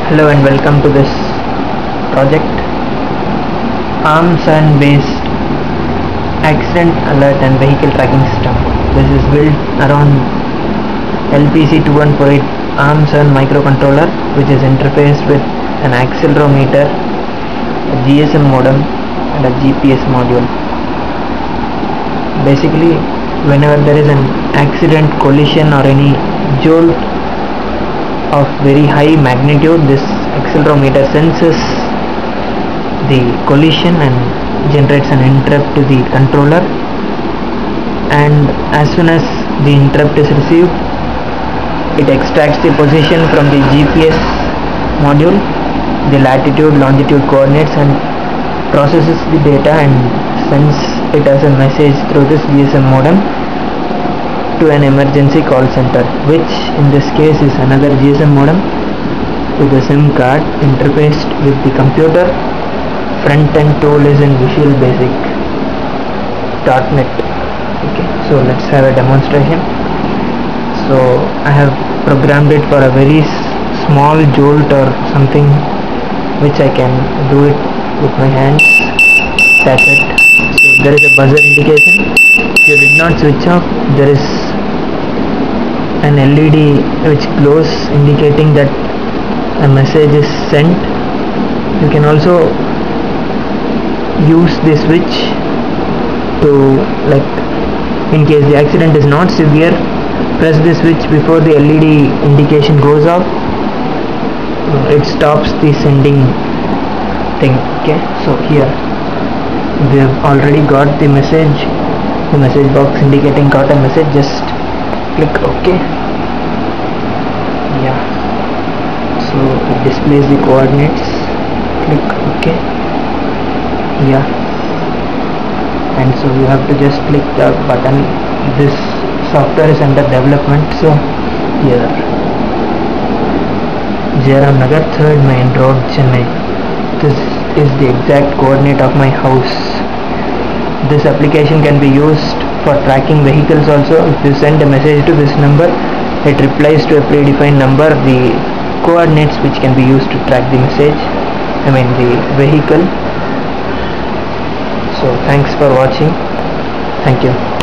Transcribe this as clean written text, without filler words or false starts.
Hello and welcome to this project, ARM-CERN based accident alert and vehicle tracking system. This is built around LPC2148 ARM-CERN microcontroller, which is interfaced with an accelerometer, a GSM modem and a GPS module. Basically, whenever there is an accident, collision or any jolt of very high magnitude, this accelerometer senses the collision and generates an interrupt to the controller, and as soon as the interrupt is received, it extracts the position from the GPS module, the latitude, longitude coordinates, and processes the data and sends it as a message through this GSM modem to an emergency call center, which in this case is another GSM modem with a SIM card interfaced with the computer. Front end tool is in Visual Basic .NET. Okay, so let's have a demonstration. So I have programmed it for a very small jolt or something, which I can do it with my hands. That's it. So there is a buzzer indication. If you did not switch off, there is an LED which glows indicating that a message is sent. You can also use the switch to, like, in case the accident is not severe, press the switch before the LED indication goes off. It stops the sending thing. Okay, so here we have already got the message, the message box indicating got a message. Just click OK. Yeah, so it displays the coordinates. Click OK. Yeah, and so you have to just click the button. This software is under development. So here, Jairam Nagar, 3rd Main Road, Chennai. This is the exact coordinate of my house. This application can be used for tracking vehicles also. If you send a message to this number, it replies to a predefined number the coordinates which can be used to track the message, the vehicle. So thanks for watching. Thank you.